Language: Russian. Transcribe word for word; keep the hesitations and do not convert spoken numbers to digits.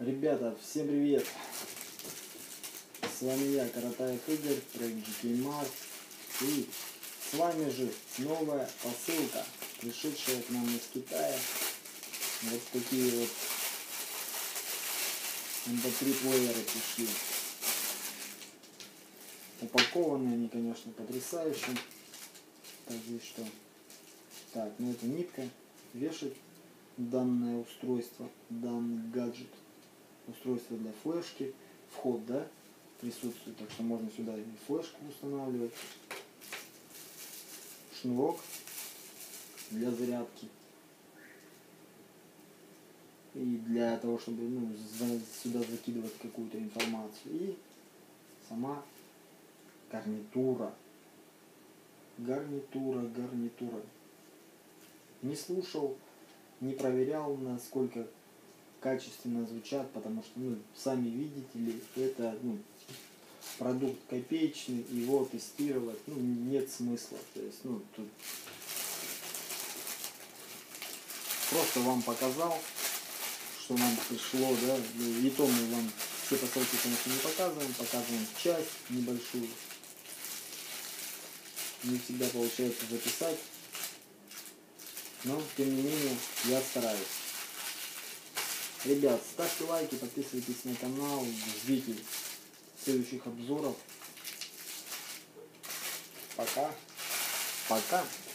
Ребята, всем привет! С вами я, Каратаев Игорь, проект джи кей Mart. И с вами же новая посылка, пришедшая к нам из Китая. Вот такие вот эм пэ три плееры пришли. Упакованные они, конечно, потрясающе. Так, здесь что? Так, ну это нитка. Вешать данное устройство, данный гаджет. Устройство для флешки. Вход, да, присутствует, так что можно сюда и флешку устанавливать. Шнурок для зарядки. И для того, чтобы ну, сюда закидывать какую-то информацию. И сама гарнитура. Гарнитура, гарнитура. Не слушал, не проверял, насколько качественно звучат, потому что, ну, сами видите ли, это, ну, продукт копеечный, его тестировать, ну, нет смысла. То есть, ну, тут просто вам показал, что нам пришло, да, и то мы вам все посылки, конечно, не показываем, показываем часть небольшую. Не всегда получается записать, но, тем не менее, я стараюсь. Ребят, ставьте лайки, подписывайтесь на канал, ждите следующих обзоров. Пока. Пока.